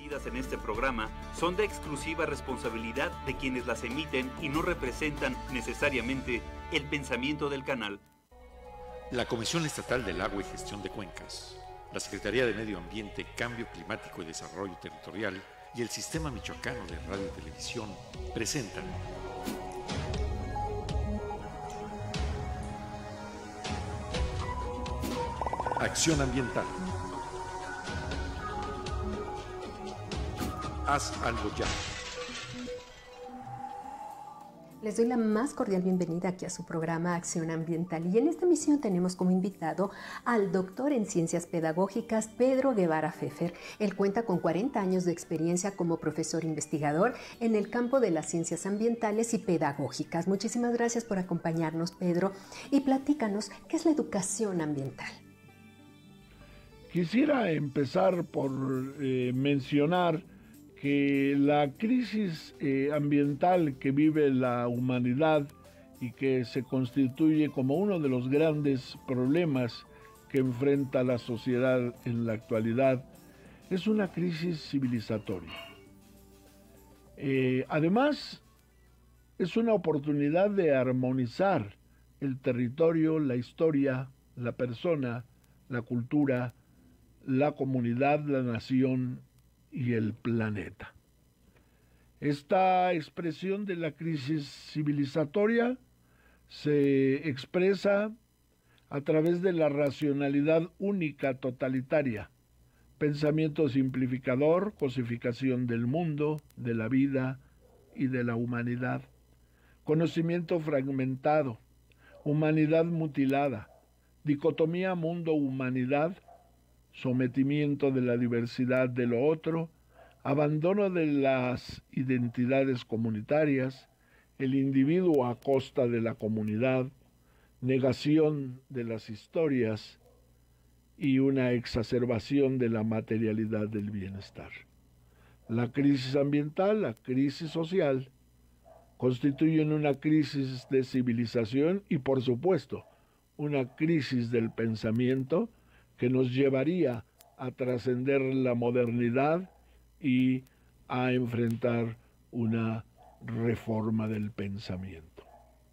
emitidas en este programa son de exclusiva responsabilidad de quienes las emiten y no representan necesariamente el pensamiento del canal. La Comisión Estatal del Agua y Gestión de Cuencas, la Secretaría de Medio Ambiente, Cambio Climático y Desarrollo Territorial y el Sistema Michoacano de Radio y Televisión presentan Acción Ambiental. Haz algo ya. Les doy la más cordial bienvenida aquí a su programa Acción Ambiental, y en esta emisión tenemos como invitado al doctor en Ciencias Pedagógicas Pedro Guevara Pfeffer. Él cuenta con 40 años de experiencia como profesor investigador en el campo de las ciencias ambientales y pedagógicas. Muchísimas gracias por acompañarnos, Pedro, y platícanos, ¿qué es la educación ambiental? Quisiera empezar por mencionar que la crisis ambiental que vive la humanidad y que se constituye como uno de los grandes problemas que enfrenta la sociedad en la actualidad es una crisis civilizatoria. Además, es una oportunidad de armonizar el territorio, la historia, la persona, la cultura, la comunidad, la nación y el planeta. Esta expresión de la crisis civilizatoria se expresa a través de la racionalidad única totalitaria, pensamiento simplificador, cosificación del mundo, de la vida y de la humanidad, conocimiento fragmentado, humanidad mutilada, dicotomía mundo-humanidad, sometimiento de la diversidad de lo otro, abandono de las identidades comunitarias, el individuo a costa de la comunidad, negación de las historias y una exacerbación de la materialidad del bienestar. La crisis ambiental, la crisis social, constituyen una crisis de civilización y, por supuesto, una crisis del pensamiento que nos llevaría a trascender la modernidad y a enfrentar una reforma del pensamiento.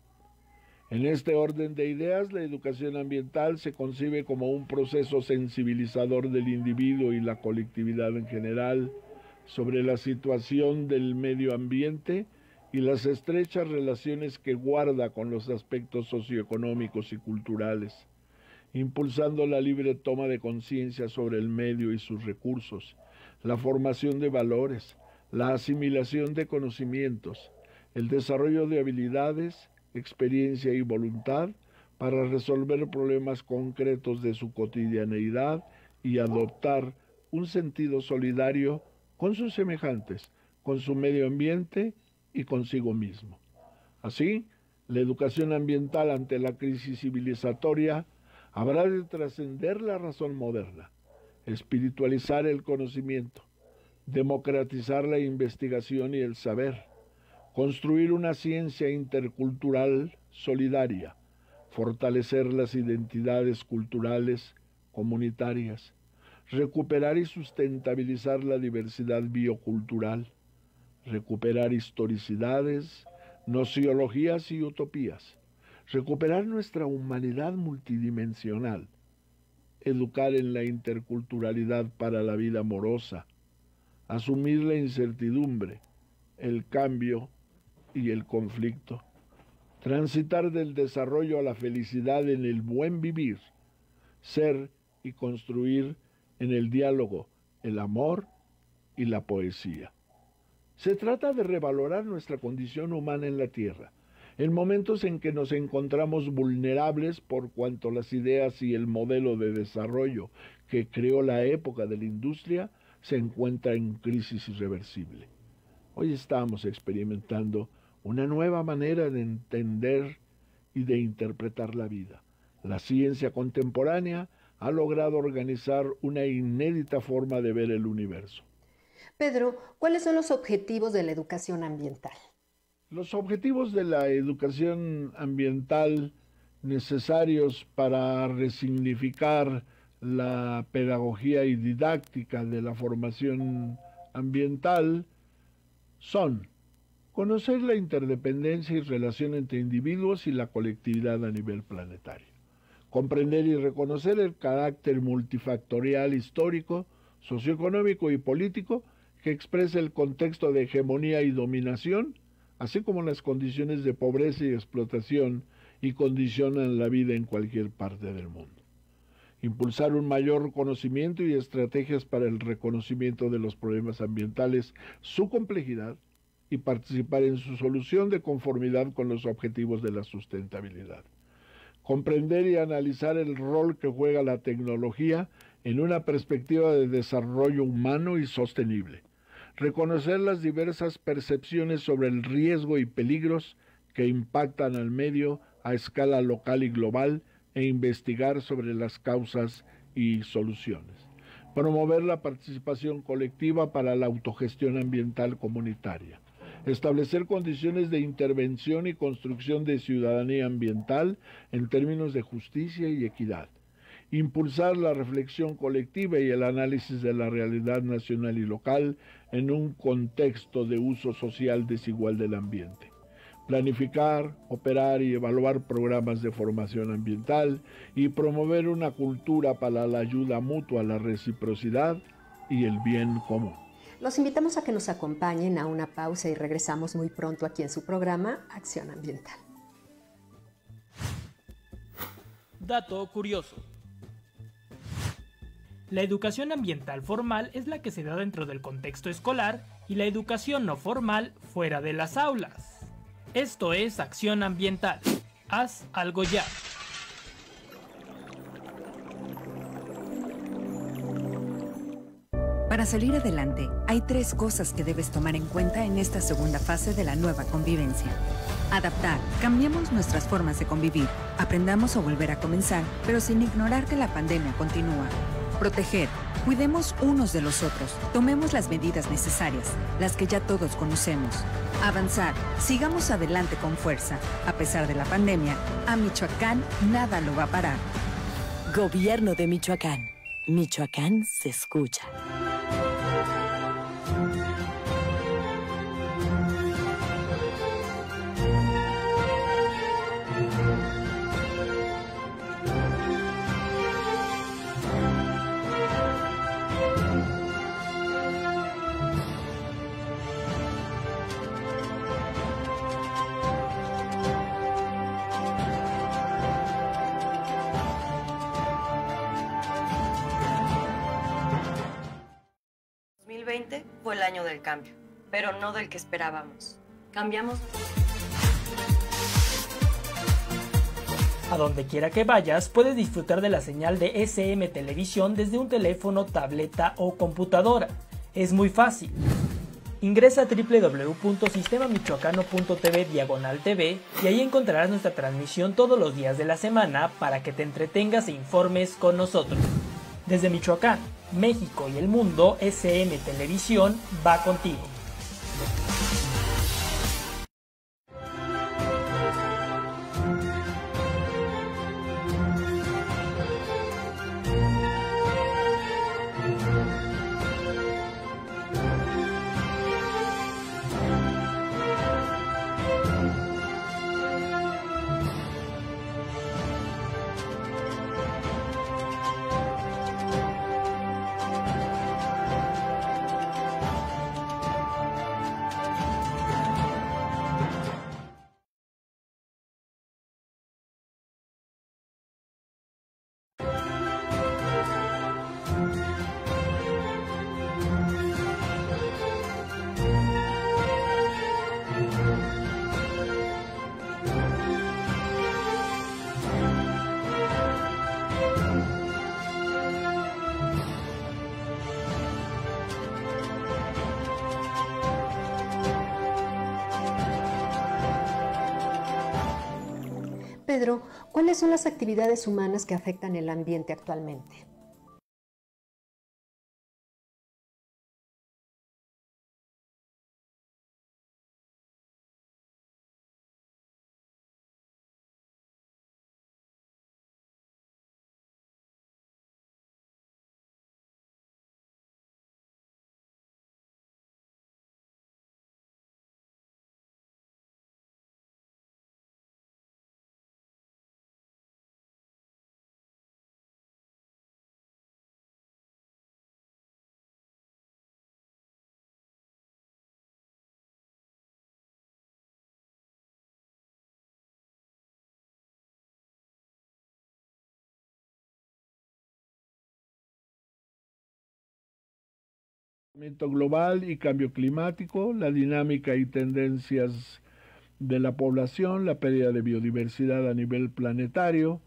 En este orden de ideas, la educación ambiental se concibe como un proceso sensibilizador del individuo y la colectividad en general sobre la situación del medio ambiente y las estrechas relaciones que guarda con los aspectos socioeconómicos y culturales, impulsando la libre toma de conciencia sobre el medio y sus recursos, la formación de valores, la asimilación de conocimientos, el desarrollo de habilidades, experiencia y voluntad para resolver problemas concretos de su cotidianeidad y adoptar un sentido solidario con sus semejantes, con su medio ambiente y consigo mismo. Así, la educación ambiental ante la crisis civilizatoria habrá de trascender la razón moderna, espiritualizar el conocimiento, democratizar la investigación y el saber, construir una ciencia intercultural solidaria, fortalecer las identidades culturales comunitarias, recuperar y sustentabilizar la diversidad biocultural, recuperar historicidades, nociologías y utopías, recuperar nuestra humanidad multidimensional, educar en la interculturalidad para la vida amorosa, asumir la incertidumbre, el cambio y el conflicto, transitar del desarrollo a la felicidad en el buen vivir, ser y construir en el diálogo, el amor y la poesía. Se trata de revalorar nuestra condición humana en la Tierra, en momentos en que nos encontramos vulnerables por cuanto las ideas y el modelo de desarrollo que creó la época de la industria se encuentra en crisis irreversible. Hoy estamos experimentando una nueva manera de entender y de interpretar la vida. La ciencia contemporánea ha logrado organizar una inédita forma de ver el universo. Pedro, ¿cuáles son los objetivos de la educación ambiental? Los objetivos de la educación ambiental necesarios para resignificar la pedagogía y didáctica de la formación ambiental son conocer la interdependencia y relación entre individuos y la colectividad a nivel planetario, comprender y reconocer el carácter multifactorial histórico, socioeconómico y político que expresa el contexto de hegemonía y dominación, así como las condiciones de pobreza y explotación y condicionan la vida en cualquier parte del mundo. Impulsar un mayor conocimiento y estrategias para el reconocimiento de los problemas ambientales, su complejidad, y participar en su solución de conformidad con los objetivos de la sustentabilidad. Comprender y analizar el rol que juega la tecnología en una perspectiva de desarrollo humano y sostenible. Reconocer las diversas percepciones sobre el riesgo y peligros que impactan al medio a escala local y global e investigar sobre las causas y soluciones. Promover la participación colectiva para la autogestión ambiental comunitaria. Establecer condiciones de intervención y construcción de ciudadanía ambiental en términos de justicia y equidad. Impulsar la reflexión colectiva y el análisis de la realidad nacional y local en un contexto de uso social desigual del ambiente. Planificar, operar y evaluar programas de formación ambiental y promover una cultura para la ayuda mutua, la reciprocidad y el bien común. Los invitamos a que nos acompañen a una pausa y regresamos muy pronto aquí en su programa Acción Ambiental. Dato curioso. La educación ambiental formal es la que se da dentro del contexto escolar y la educación no formal fuera de las aulas. Esto es Acción Ambiental. Haz algo ya. Para salir adelante, hay 3 cosas que debes tomar en cuenta en esta segunda fase de la nueva convivencia. Adaptar. Cambiemos nuestras formas de convivir. Aprendamos a volver a comenzar, pero sin ignorar que la pandemia continúa. Proteger. Cuidemos unos de los otros. Tomemos las medidas necesarias, las que ya todos conocemos. Avanzar. Sigamos adelante con fuerza. A pesar de la pandemia, a Michoacán nada lo va a parar. Gobierno de Michoacán. Michoacán se escucha. Fue el año del cambio, pero no del que esperábamos. Cambiamos. A donde quiera que vayas, puedes disfrutar de la señal de SM Televisión desde un teléfono, tableta o computadora. Es muy fácil. Ingresa a www.sistemamichoacano.tv/TV y ahí encontrarás nuestra transmisión todos los días de la semana para que te entretengas e informes con nosotros. Desde Michoacán, México y el mundo, SM Televisión va contigo. Pedro, ¿cuáles son las actividades humanas que afectan el ambiente actualmente? Global y cambio climático, la dinámica y tendencias de la población, la pérdida de biodiversidad a nivel planetario,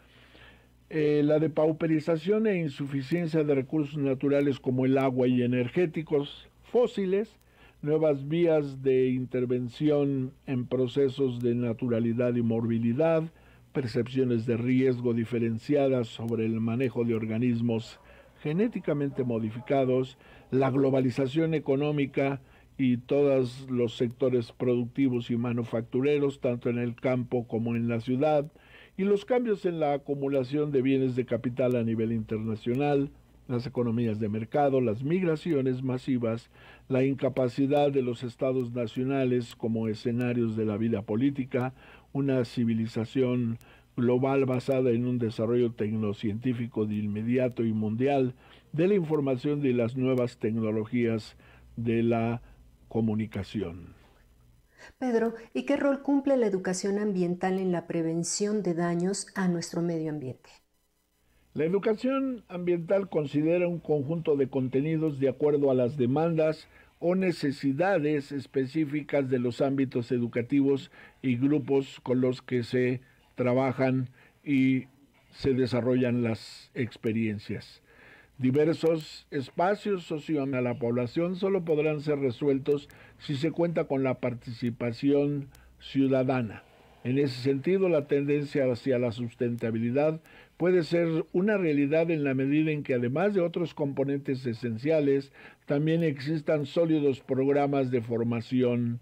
la depauperización e insuficiencia de recursos naturales como el agua y energéticos fósiles, nuevas vías de intervención en procesos de naturalidad y morbilidad, percepciones de riesgo diferenciadas sobre el manejo de organismos genéticamente modificados, la globalización económica y todos los sectores productivos y manufactureros, tanto en el campo como en la ciudad, y los cambios en la acumulación de bienes de capital a nivel internacional, las economías de mercado, las migraciones masivas, la incapacidad de los estados nacionales como escenarios de la vida política, una civilización global basada en un desarrollo tecnocientífico de inmediato y mundial, de la información y las nuevas tecnologías de la comunicación. Pedro, ¿y qué rol cumple la educación ambiental en la prevención de daños a nuestro medio ambiente? La educación ambiental considera un conjunto de contenidos de acuerdo a las demandas o necesidades específicas de los ámbitos educativos y grupos con los que se trabajan y se desarrollan las experiencias. Diversos espacios socioambientales a la población solo podrán ser resueltos si se cuenta con la participación ciudadana. En ese sentido, la tendencia hacia la sustentabilidad puede ser una realidad en la medida en que, además de otros componentes esenciales, también existan sólidos programas de formación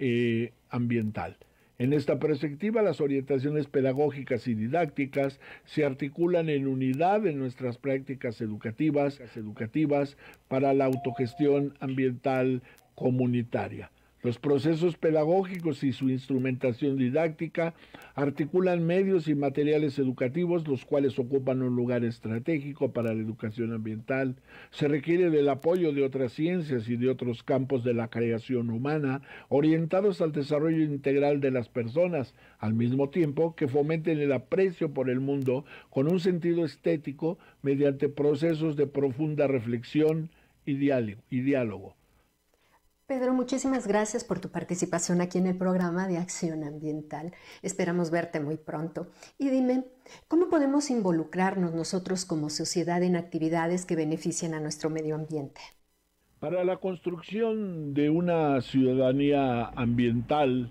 ambiental. En esta perspectiva, las orientaciones pedagógicas y didácticas se articulan en unidad en nuestras prácticas educativas para la autogestión ambiental comunitaria. Los procesos pedagógicos y su instrumentación didáctica articulan medios y materiales educativos, los cuales ocupan un lugar estratégico para la educación ambiental. Se requiere del apoyo de otras ciencias y de otros campos de la creación humana, orientados al desarrollo integral de las personas, al mismo tiempo que fomenten el aprecio por el mundo con un sentido estético mediante procesos de profunda reflexión y diálogo. Pedro, muchísimas gracias por tu participación aquí en el programa de Acción Ambiental. Esperamos verte muy pronto. Y dime, ¿cómo podemos involucrarnos nosotros como sociedad en actividades que benefician a nuestro medio ambiente? Para la construcción de una ciudadanía ambiental,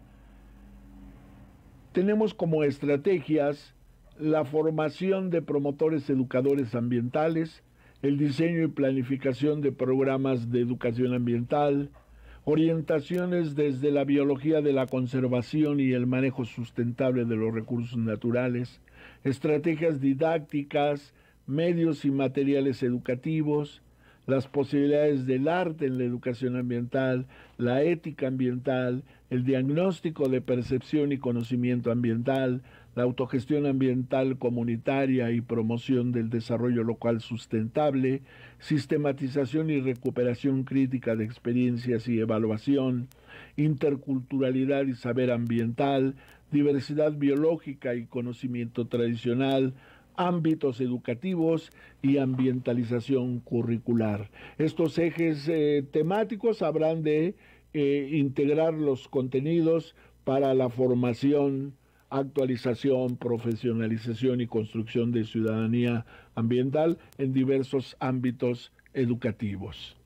tenemos como estrategias la formación de promotores educadores ambientales, el diseño y planificación de programas de educación ambiental, orientaciones desde la biología de la conservación y el manejo sustentable de los recursos naturales, estrategias didácticas, medios y materiales educativos, las posibilidades del arte en la educación ambiental, la ética ambiental, el diagnóstico de percepción y conocimiento ambiental, la autogestión ambiental comunitaria y promoción del desarrollo local sustentable, sistematización y recuperación crítica de experiencias y evaluación, interculturalidad y saber ambiental, diversidad biológica y conocimiento tradicional, ámbitos educativos y ambientalización curricular. Estos ejes temáticos habrán de integrar los contenidos para la formación, actualización, profesionalización y construcción de ciudadanía ambiental en diversos ámbitos educativos.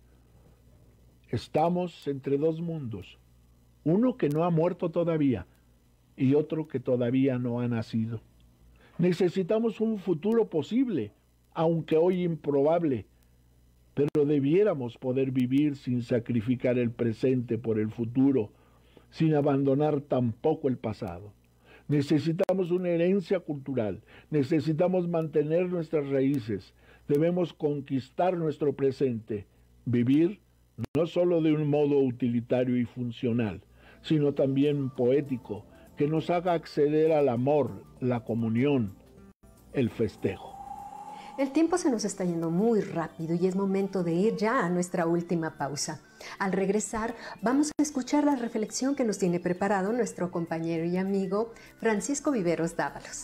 Estamos entre dos mundos, uno que no ha muerto todavía y otro que todavía no ha nacido. Necesitamos un futuro posible, aunque hoy improbable, pero debiéramos poder vivir sin sacrificar el presente por el futuro, sin abandonar tampoco el pasado. Necesitamos una herencia cultural, necesitamos mantener nuestras raíces, debemos conquistar nuestro presente, vivir no solo de un modo utilitario y funcional, sino también poético, que nos haga acceder al amor, la comunión, el festejo. El tiempo se nos está yendo muy rápido y es momento de ir ya a nuestra última pausa. Al regresar, vamos a escuchar la reflexión que nos tiene preparado nuestro compañero y amigo Francisco Viveros Dávalos.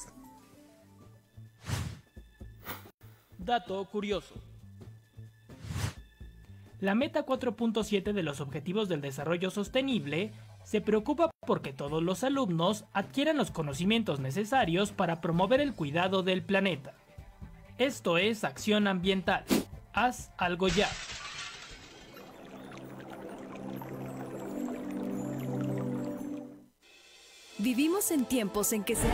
Dato curioso. La meta 4.7 de los Objetivos del Desarrollo Sostenible se preocupa porque todos los alumnos adquieran los conocimientos necesarios para promover el cuidado del planeta. Esto es Acción Ambiental. Haz algo ya. Vivimos en tiempos en que se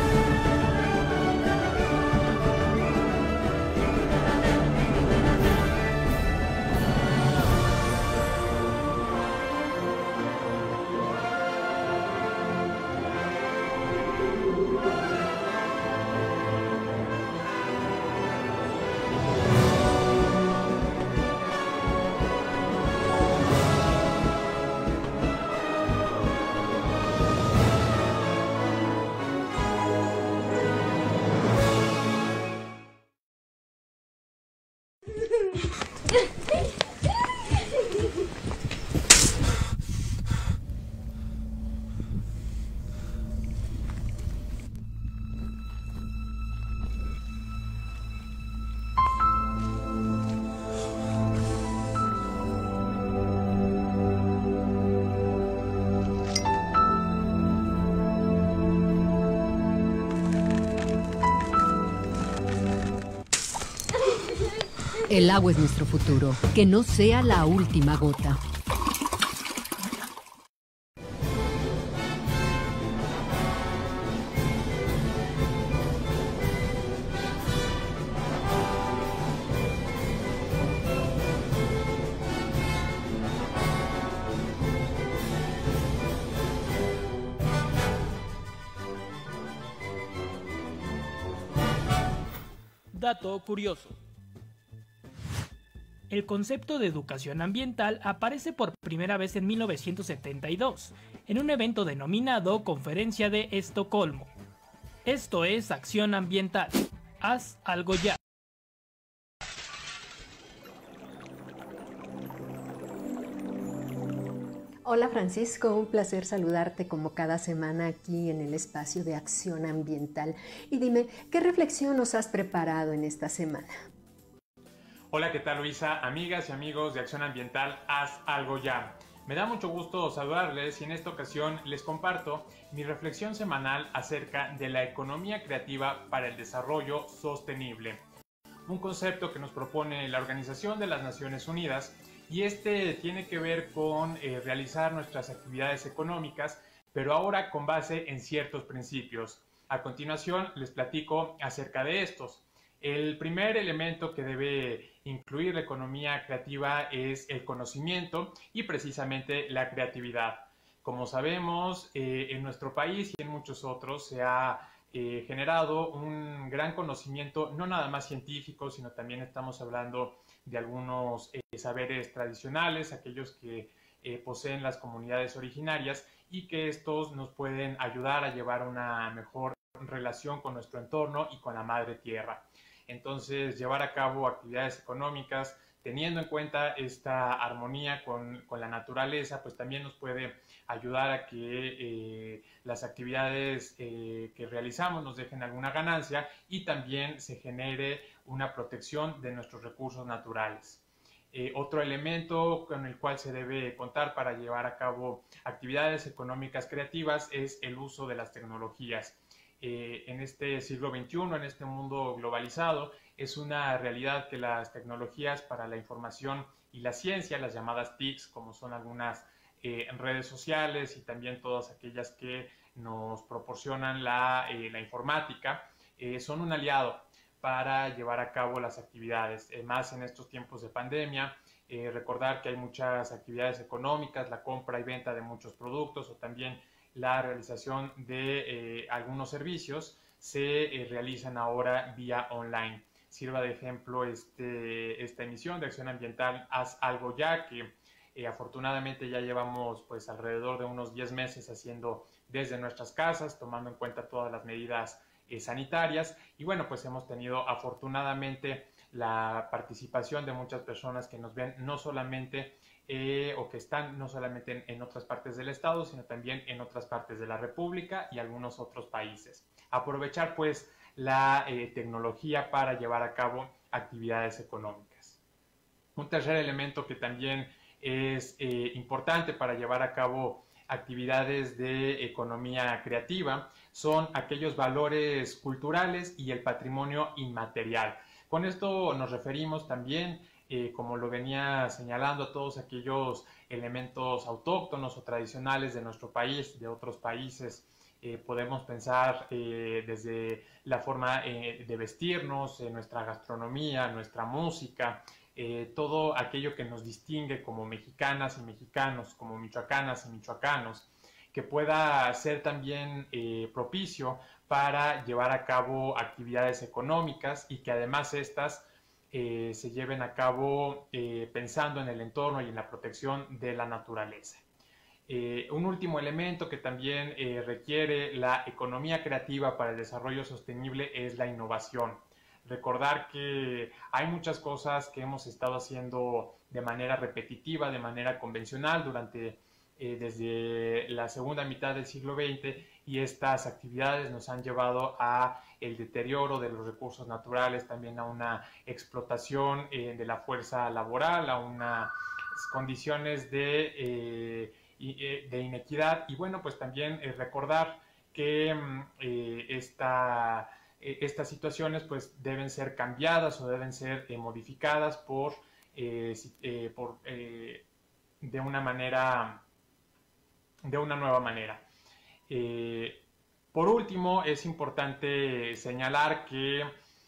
El agua es nuestro futuro. Que no sea la última gota. Dato curioso. El concepto de educación ambiental aparece por primera vez en 1972, en un evento denominado Conferencia de Estocolmo. Esto es Acción Ambiental. Haz algo ya. Hola Francisco, un placer saludarte como cada semana aquí en el espacio de Acción Ambiental. Y dime, ¿qué reflexión nos has preparado en esta semana? Hola, ¿qué tal Luisa? Amigas y amigos de Acción Ambiental, haz algo ya. Me da mucho gusto saludarles y en esta ocasión les comparto mi reflexión semanal acerca de la economía creativa para el desarrollo sostenible. Un concepto que nos propone la Organización de las Naciones Unidas y este tiene que ver con realizar nuestras actividades económicas, pero ahora con base en ciertos principios. A continuación les platico acerca de estos. El primer elemento que debe incluir la economía creativa es el conocimiento y precisamente la creatividad. Como sabemos, en nuestro país y en muchos otros se ha generado un gran conocimiento, no nada más científico, sino también estamos hablando de algunos saberes tradicionales, aquellos que poseen las comunidades originarias y que estos nos pueden ayudar a llevar una mejor relación con nuestro entorno y con la madre tierra. Entonces, llevar a cabo actividades económicas teniendo en cuenta esta armonía con la naturaleza, pues también nos puede ayudar a que las actividades que realizamos nos dejen alguna ganancia y también se genere una protección de nuestros recursos naturales. Otro elemento con el cual se debe contar para llevar a cabo actividades económicas creativas es el uso de las tecnologías. En este siglo XXI, en este mundo globalizado, es una realidad que las tecnologías para la información y la ciencia, las llamadas TICs, como son algunas redes sociales y también todas aquellas que nos proporcionan la informática, son un aliado para llevar a cabo las actividades, más en estos tiempos de pandemia. Recordar que hay muchas actividades económicas, la compra y venta de muchos productos o también la realización de algunos servicios se realizan ahora vía online. Sirva de ejemplo esta emisión de Acción Ambiental Haz Algo Ya, que afortunadamente ya llevamos pues alrededor de unos 10 meses haciendo desde nuestras casas, tomando en cuenta todas las medidas sanitarias, y bueno, pues hemos tenido afortunadamente la participación de muchas personas que nos ven no solamente o que están no solamente en otras partes del estado, sino también en otras partes de la República y algunos otros países. Aprovechar pues la tecnología para llevar a cabo actividades económicas. Un tercer elemento que también es importante para llevar a cabo actividades de economía creativa son aquellos valores culturales y el patrimonio inmaterial. Con esto nos referimos también, como lo venía señalando, a todos aquellos elementos autóctonos o tradicionales de nuestro país, de otros países. Podemos pensar desde la forma de vestirnos, nuestra gastronomía, nuestra música, todo aquello que nos distingue como mexicanas y mexicanos, como michoacanas y michoacanos, que pueda ser también propicio para llevar a cabo actividades económicas y que además estas se lleven a cabo pensando en el entorno y en la protección de la naturaleza. Un último elemento que también requiere la economía creativa para el desarrollo sostenible es la innovación. Recordar que hay muchas cosas que hemos estado haciendo de manera repetitiva, de manera convencional desde la segunda mitad del siglo XX, y estas actividades nos han llevado a el deterioro de los recursos naturales, también a una explotación de la fuerza laboral, a unas condiciones de inequidad. Y bueno, pues también recordar que estas situaciones pues deben ser cambiadas o deben ser modificadas de una nueva manera. Por último, es importante señalar que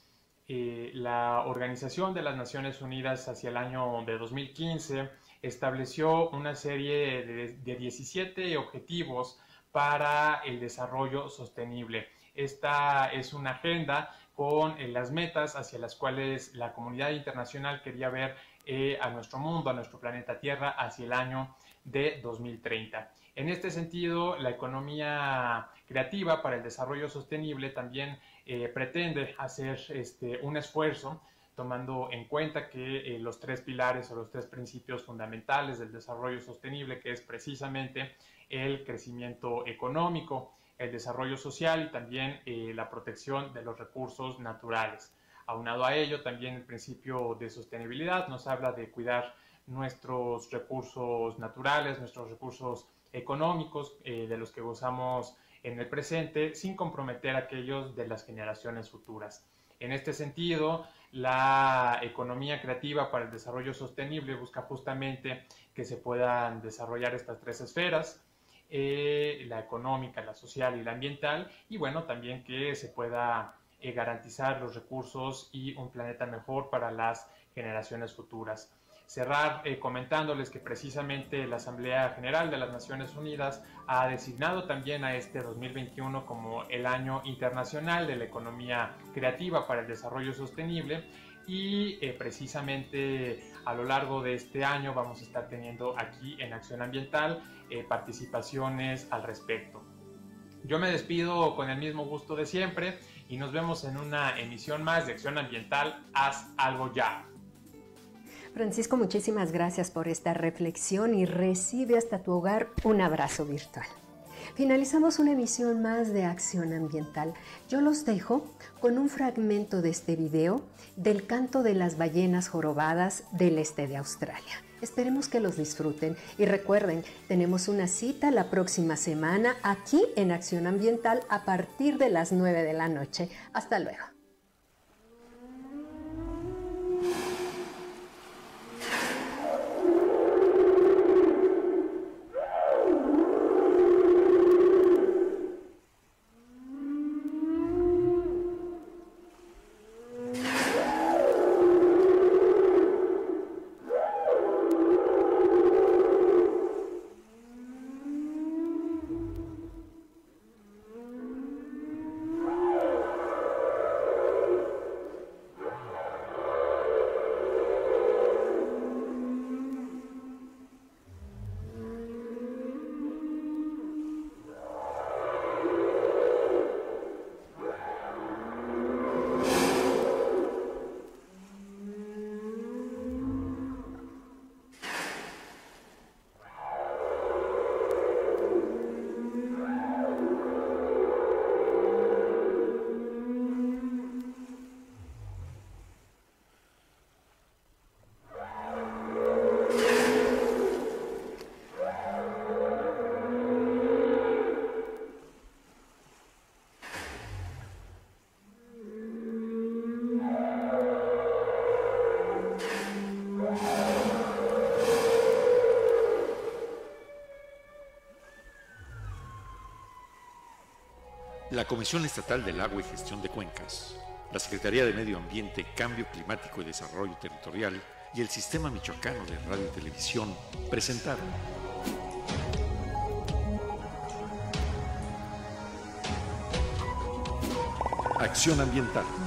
la Organización de las Naciones Unidas hacia el año de 2015 estableció una serie de 17 objetivos para el desarrollo sostenible. Esta es una agenda con las metas hacia las cuales la comunidad internacional quería ver a nuestro mundo, a nuestro planeta Tierra, hacia el año de 2030. En este sentido, la economía creativa para el desarrollo sostenible también pretende hacer un esfuerzo, tomando en cuenta que los tres pilares o los tres principios fundamentales del desarrollo sostenible, que es precisamente el crecimiento económico, el desarrollo social y también la protección de los recursos naturales. Aunado a ello, también el principio de sostenibilidad nos habla de cuidar nuestros recursos naturales, nuestros recursos económicos de los que gozamos en el presente, sin comprometer aquellos de las generaciones futuras. En este sentido, la economía creativa para el desarrollo sostenible busca justamente que se puedan desarrollar estas tres esferas, la económica, la social y la ambiental, y bueno, también que se pueda garantizar los recursos y un planeta mejor para las generaciones futuras. Cerrar comentándoles que precisamente la Asamblea General de las Naciones Unidas ha designado también a este 2021 como el Año Internacional de la Economía Creativa para el Desarrollo Sostenible, y precisamente a lo largo de este año vamos a estar teniendo aquí en Acción Ambiental participaciones al respecto. Yo me despido con el mismo gusto de siempre y nos vemos en una emisión más de Acción Ambiental. Haz algo ya. Francisco, muchísimas gracias por esta reflexión y recibe hasta tu hogar un abrazo virtual. Finalizamos una emisión más de Acción Ambiental. Yo los dejo con un fragmento de este video del canto de las ballenas jorobadas del este de Australia. Esperemos que los disfruten y recuerden, tenemos una cita la próxima semana aquí en Acción Ambiental a partir de las 9 de la noche. Hasta luego. La Comisión Estatal del Agua y Gestión de Cuencas, la Secretaría de Medio Ambiente, Cambio Climático y Desarrollo Territorial y el Sistema Michoacano de Radio y Televisión presentaron Acción Ambiental.